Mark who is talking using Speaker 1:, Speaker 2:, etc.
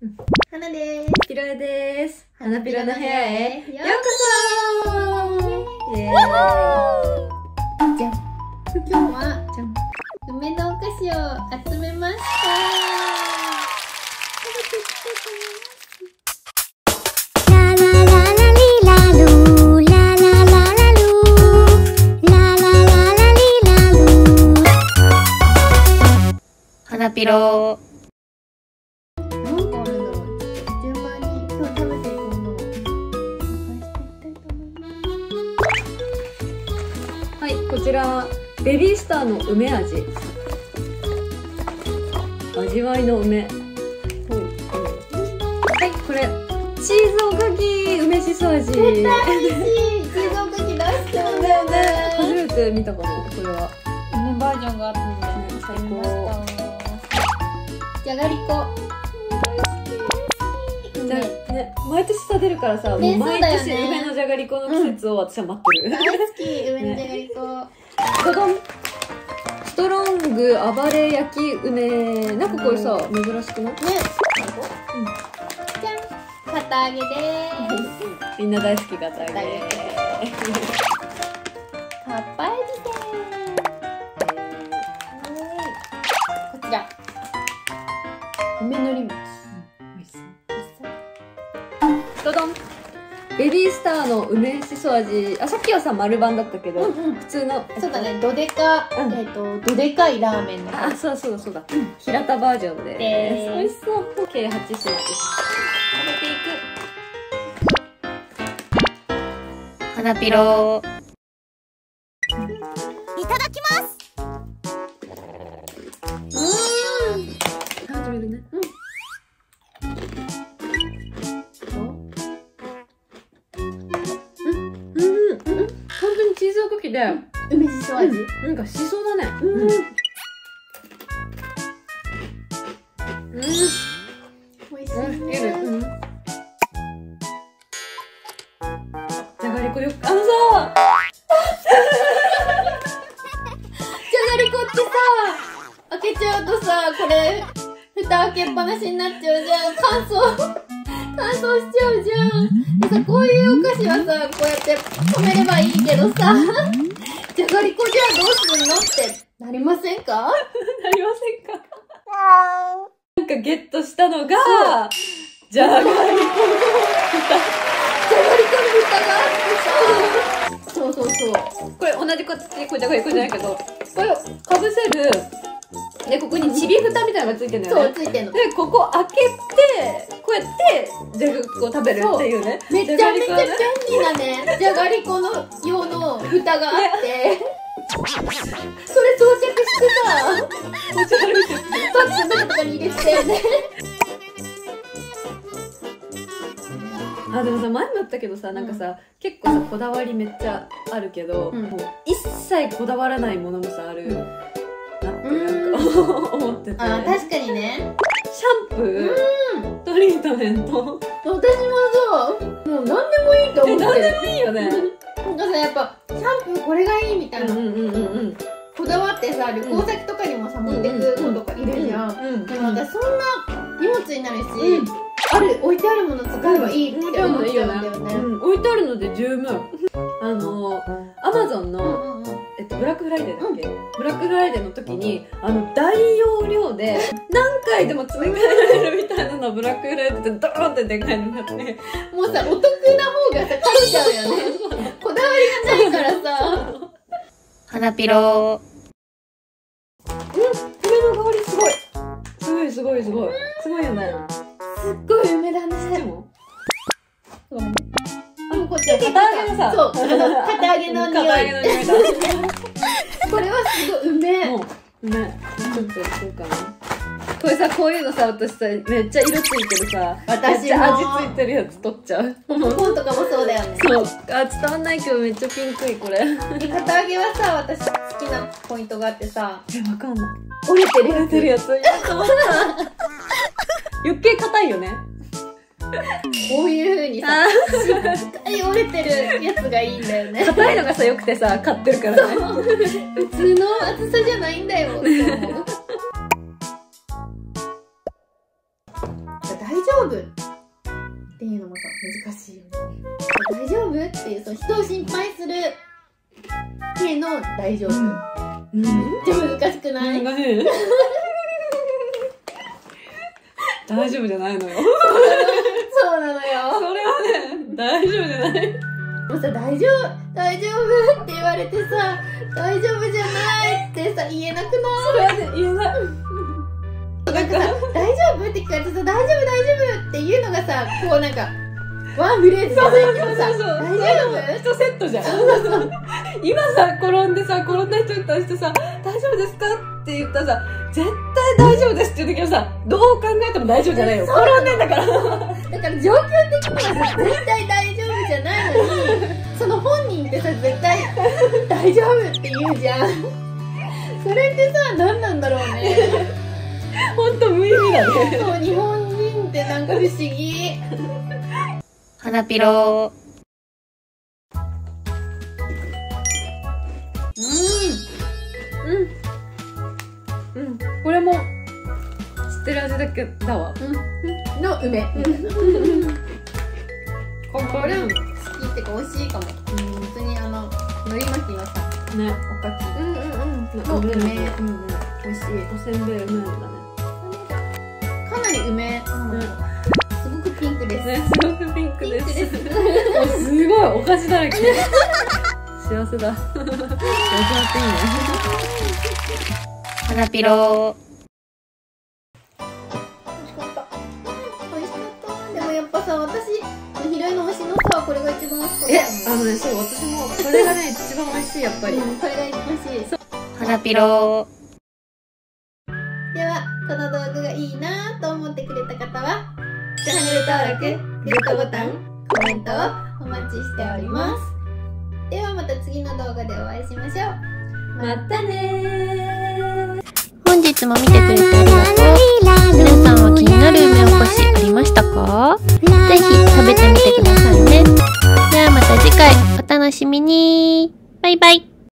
Speaker 1: 花です。
Speaker 2: ピロエです。花ピロの部屋へようこそ。
Speaker 1: じゃん。今日は梅のお菓子を集めました。
Speaker 2: 花ピロ。はい、こちらベビースターの梅味。味わいの梅。はい、これチーズおかき梅しそ味。
Speaker 1: 絶対美味しい。チーズおかき出しちゃうんだよね。
Speaker 2: 初めて見たかも、これは。
Speaker 1: 梅バージョンがあったので、
Speaker 2: 最高。
Speaker 1: じゃがりこ。
Speaker 2: じゃね、毎年さ出るからさ、もう毎年梅のじゃがりこの季節を私は待ってる。
Speaker 1: 大好き、梅のじゃがりこ。
Speaker 2: ドドン。ストロング暴れ焼き梅。なんかこれさ、珍しくない？ね。
Speaker 1: じゃん、堅揚げでーす。
Speaker 2: みんな大好き堅揚げ。
Speaker 1: パッパイジです。こちら。梅のり餅。
Speaker 2: 美味しそう。ドドン。ベビースターの梅しそ味。あ、さっきはさ丸版だったけど、普通の
Speaker 1: そうだね、どでかどでかいラーメンの。
Speaker 2: あ、そうだそうだそうだ。平田バージョンで。美味しそう。計8品です。食べていく。花ピロ。
Speaker 1: いただきます。
Speaker 2: 始めるね。本当にチーズおかきで
Speaker 1: 梅しそ味。
Speaker 2: なんかしそだね。
Speaker 1: 美味しいね。
Speaker 2: じゃがりこよくさ。
Speaker 1: じゃがりこってさ、開けちゃうとさ、これ蓋開けっぱなしになっちゃうじゃん。乾燥しちゃうじゃん。でさ、こういうお菓子はさ、こうやって止めればいいけどさ、じゃがりこじゃあどうすんのってなりませんか？
Speaker 2: なりませんか？なんかゲットしたのがじゃがりこの蓋。
Speaker 1: じゃがりこの蓋があってさ、そうそうそう。
Speaker 2: これ同じ形、これじゃがりこじゃないけど、これをかぶせる。で、ここにちび蓋みたいなのがついてるんだよね。
Speaker 1: そう、ついてんの。
Speaker 2: で、ここ開けて、こうやってじゃがりこを食べるっていうね。
Speaker 1: めちゃめちゃ便利なね、じゃがりこの用の蓋があって、それ装着してさ、
Speaker 2: 持ち歩いてる。
Speaker 1: パッと中とかに入れてたよね。
Speaker 2: あ、でもさ、前も言ったけどさ、なんかさ、結構さ、こだわりめっちゃあるけど、もう一切こだわらないものもさ、あるなってなんか思ってて。
Speaker 1: あ、確かにね。
Speaker 2: シャンプー、トリートメント。
Speaker 1: 私もそう、もう何でもいいと思ってる。
Speaker 2: 何でもいいよね。
Speaker 1: なんかさ、やっぱシャンプーこれがいいみたいな、こだわってさ、旅行先とかにもさ、持ってく子とかいるじゃん。でも私そんな荷物になるし、置いてあるもの使えばいいって思っちゃうんだよね。
Speaker 2: 置いてあるので十分。アマゾンのブラックフライデーだっけ？ブラックフライデーの時に大容量で何回でも詰め替えられるみたいなのブラックフライデーってドーンってでかいのがあって、
Speaker 1: もうさ、お得な方がさ買っちゃうよね。こだわりがないからさ。
Speaker 2: 花ピロ。梅の香りすごい。すごいよね。
Speaker 1: すっごい梅だね。
Speaker 2: でも
Speaker 1: こっちは
Speaker 2: 堅揚げのさ、
Speaker 1: そう、堅揚げの匂い。これはすごい梅。
Speaker 2: 梅。ちょっとやってるかな。これさ、こういうのさ、私さ、めっちゃ色ついてるさ、
Speaker 1: 私も
Speaker 2: めっちゃ味ついてるやつ取っちゃう。
Speaker 1: 本とかもそうだよね。
Speaker 2: そう。あ、伝わんないけどめっちゃピンクい、これ。
Speaker 1: 堅揚げはさ、私好きなポイントがあってさ、
Speaker 2: わかんない。
Speaker 1: 折れてる
Speaker 2: 折れてるやつ。余計硬いよね。
Speaker 1: こういう風にさ、しっかり折れてるやつがいいんだよね。
Speaker 2: 硬いのがさ、よくてさ、買ってるからね。
Speaker 1: 普通の厚さじゃないんだよって思う。大丈夫っていうのもさ、難しいよね。大丈夫っていう、その人を心配する系の大丈夫。めっちゃ難しくない？
Speaker 2: 大丈夫じゃないのよ。
Speaker 1: そうなのよ。
Speaker 2: それはね、大丈夫じゃない。
Speaker 1: もうさ、大丈夫って言われてさ、大丈夫じゃないってさ、言えなくない？
Speaker 2: それはね、言えない。
Speaker 1: なんかさ、大丈夫って聞かれてさ、大丈夫っていうのがさ、こうなんか、ワンフレーズじゃないけどさ、大丈夫？
Speaker 2: 1セットじゃん。今さ、転んだ人に対してさ、大丈夫ですかって言ったらさ、絶対大丈夫ですって言うけどさ、どう考えても大丈夫じゃないよ。転んでんだから。
Speaker 1: だから状況的にはさ、絶対大丈夫じゃないのに、その本人ってさ、絶対大丈夫って言うじゃん。それってさ、何なんだろうね。
Speaker 2: ほんと無意味だね。
Speaker 1: そう、日本人ってなんか不思議。
Speaker 3: 花ピロー。
Speaker 2: これも知ってる味だけだわ。
Speaker 1: の梅。
Speaker 2: これ
Speaker 1: 好きってか美味しいかも。普通に海苔巻きのさ、
Speaker 2: ね、
Speaker 1: おかき。
Speaker 2: の梅。
Speaker 1: 美味しい。
Speaker 2: おせんべい梅だね。
Speaker 1: かなり梅。すごくピンクです。
Speaker 2: ね、すごくピンクです。すごいお菓子だらけ。幸せだ。幸せだっていいね。
Speaker 3: 花ピロー。
Speaker 1: 美味しかった。美味しかった。でもやっぱさ、私、ひろいの推しのさ、これが一番美味しかった。
Speaker 2: そう、私も、これがね、一番美味しい、やっぱり。
Speaker 1: これが一番美味しい。
Speaker 3: 花ピロ
Speaker 1: では、この動画がいいなと思ってくれた方は、チャンネル登録、グッドボタン、コメントをお待ちしております。ではまた次の動画でお会いしましょう。
Speaker 2: またねー。
Speaker 3: 本日も見てくれてありがとう。皆さんは気になる梅おこしありましたか？ぜひ食べてみてくださいね。ではまた次回お楽しみに。バイバイ。